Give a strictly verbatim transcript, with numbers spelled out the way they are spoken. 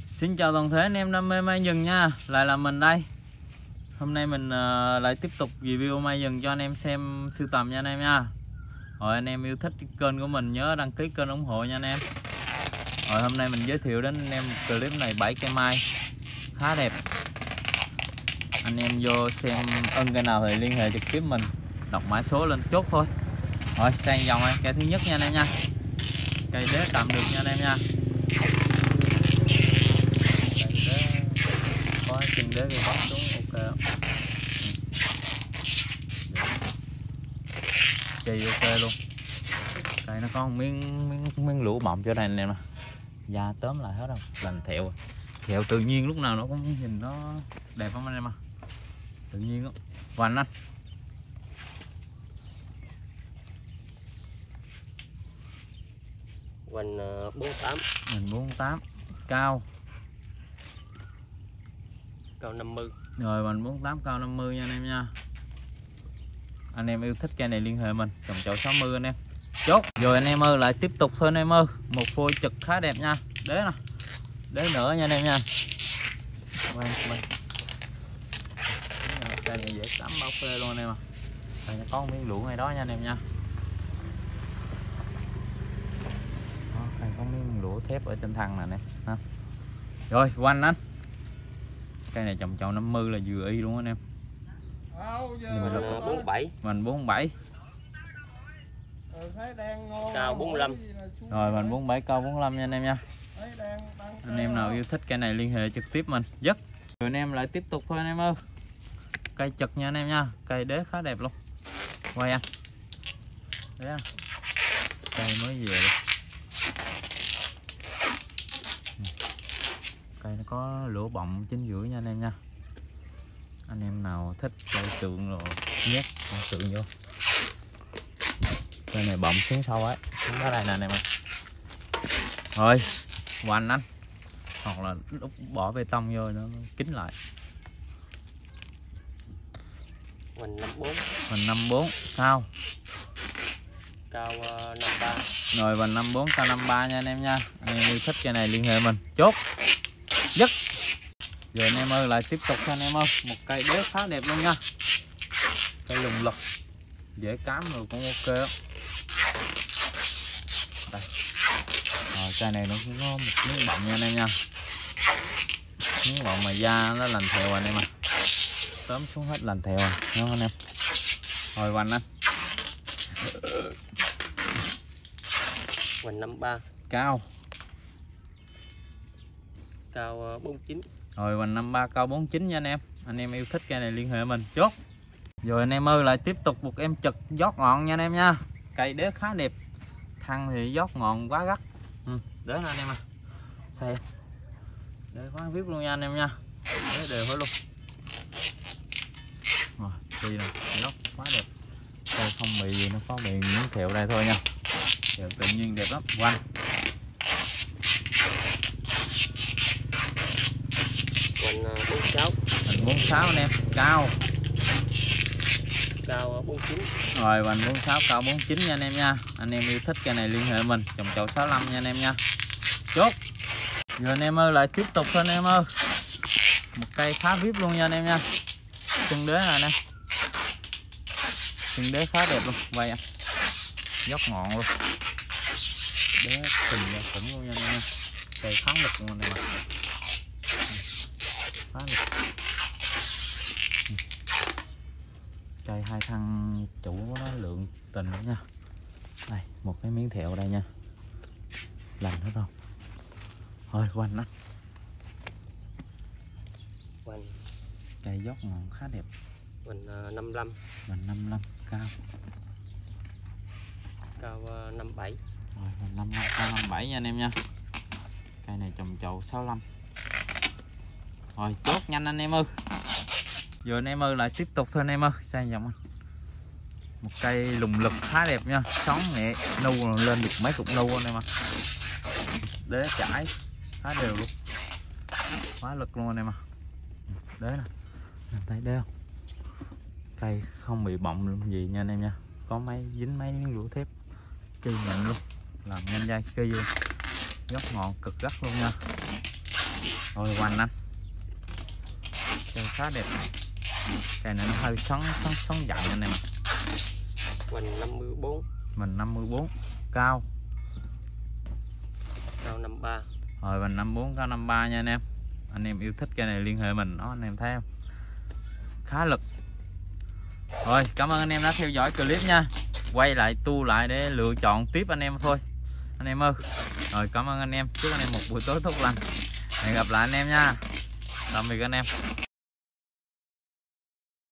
Xin chào toàn thể anh em đam mê mai rừng nha, lại là mình đây. Hôm nay mình uh, lại tiếp tục review mai rừng cho anh em xem sưu tầm nha anh em nha. Rồi anh em yêu thích kênh của mình nhớ đăng ký kênh ủng hộ nha anh em. Rồi hôm nay mình giới thiệu đến anh em clip này bảy cây mai khá đẹp. Anh em vô xem ưng cây nào thì liên hệ trực tiếp mình, đọc mã số lên chốt thôi. Rồi sang dòng này, cây thứ nhất nha anh em nha. Cây đế tạm được nha anh em nha. Có chân đế gây bóng xuống ok. Cây ok luôn. Cây nó có một miếng miếng, miếng lũ bọng chỗ đây anh em nè. Da tóm lại hết đâu, lành thẹo. Thẹo tự nhiên lúc nào nó cũng nhìn nó đẹp lắm anh em à. Tự nhiên đó. Hoành anh. Hoành bốn tám. Hoành bốn tám. Cao. Cao năm mươi. Rồi hoành bốn tám cao năm mươi nha anh em nha. Anh em yêu thích cây này liên hệ mình, trồng chậu sáu mươi anh em. Chốt. Rồi anh em ơi, lại tiếp tục thôi anh em ơi. Một phôi trực khá đẹp nha. Đế nè. Đế nữa nha anh em nha. Quay, quay. Cây này dễ cắm bao phê luôn anh em à. Đây nó có một miếng lũ ngay đó nha anh em nha. Đó, đây có miếng lũa thép ở trên thân nè anh em ha. Rồi quanh anh. Cây này trồng chậu năm mươi là vừa y luôn anh em. Hoành bốn bảy. Hoành bốn bảy. Cao bốn lăm. Rồi hoành bốn bảy cao bốn lăm nha anh em nha. Anh em nào yêu thích cây này liên hệ trực tiếp mình. Dứt. Rồi anh em lại tiếp tục thôi anh em ơi. Cây chật nha anh em nha. Cây đế khá đẹp luôn. Quay anh. Đấy anh. Cây mới về luôn. Cây nó có lỗ bọng chính giữa nha anh em nha. Anh em nào thích cây tượng rồi nhét con tượng vô. Cây này bọng xuống sâu ấy, xuống đó đây nè anh em ơi. Rồi hoành anh, hoặc là lúc bỏ bê tông vô nó kín lại. Hoành năm bốn. Hoành năm bốn cao. Cao năm ba. Rồi hoành năm bốn cao năm ba nha anh em nha. Anh em yêu thích cây này liên hệ mình. Chốt. Dứt. Rồi anh em ơi, lại tiếp tục anh em ơi. Một cây đế khá đẹp luôn nha. Cây lùng lực, dễ cám rồi cũng ok đó. Đây. Rồi cây này nó cũng có một miếng bọng nha anh em nha. Miếng bọng mà da nó lành thẹo anh em à. Tóm xuống hết lành thẹo à, đúng không anh em. Rồi hoành anh. Hoành năm ba. Cao. Cao bốn chín. Rồi hoành năm ba cao bốn chín nha anh em. Anh em yêu thích cây này liên hệ mình. Chốt. Rồi anh em ơi, lại tiếp tục một em trực giót ngọn nha anh em nha. Cây đế khá đẹp. Thân thì giót ngọn quá gắt. Ừ, đế nè anh em à. Xe. Đế quá viết luôn nha anh em nha. Đế đều hết luôn. Rồi, đi nè, giót quá đẹp. Cây không bị gì, nó có bị miếng thẹo đây thôi nha. Thẹo tự nhiên đẹp lắm. Quanh. Hoành bốn sáu. Hoành bốn sáu anh em, cao. Cao bốn chín. Rồi hoành bốn sáu cao bốn chín nha anh em nha. Anh em yêu thích cây này liên hệ mình, trồng chậu sáu lăm nha anh em nha. Chốt. Rồi anh em ơi, lại tiếp tục thôi anh em ơi. Một cây khá vip luôn nha anh em nha. Chân đế này nè. Chân đế khá đẹp luôn, quay anh. Dốc ngọn luôn. Đế khình ra khủng luôn nha anh em nha. Cây khá lực luôn anh em ạ. Khá lực. Cây hai thân chủ của nó lượng tình nha. Đây, một cái miếng thẹo đây nha. Lành hết không? Rồi quanh nó. Hoành. Cây dốc ngọn khá đẹp. Hoành năm lăm. Hoành năm lăm cao. Cao năm bảy. Rồi hoành năm lăm cao năm bảy nha anh em nha. Cây này trồng chậu sáu lăm. Rồi chốt nhanh anh em ơi. Rồi anh em ơi, lại tiếp tục thôi anh em ơi. Sang dòng một cây lùng lực khá đẹp nha. Sóng nhẹ nu lên được mấy cục nu anh em ạ. Đế chải khá đều luôn. Quá lực luôn anh em ạ. Đế nè, anh thấy đế không? Cây không bị bọng gì nha anh em nha. Có mấy dính mấy miếng lũa thép chi mạnh luôn, làm nhanh dai cây luôn. Gốc ngọn cực gắt luôn nha. Rồi hoành anh. Cây khá đẹp. Cây này nó hơi xoắn xoắn xoắn dặn anh em. Hoành năm mươi bốn. Mình năm mươi bốn. Cao. Cao năm mươi ba. Rồi mình năm mươi bốn cao năm mươi ba nha anh em. Anh em yêu thích cây này liên hệ mình đó anh em thấy không? Khá lực. Rồi cảm ơn anh em đã theo dõi clip nha. Quay lại tu lại để lựa chọn tiếp anh em thôi anh em ơi. Rồi cảm ơn anh em, chúc anh em một buổi tối tốt lành. Hẹn gặp lại anh em nha. Tạm biệt anh em.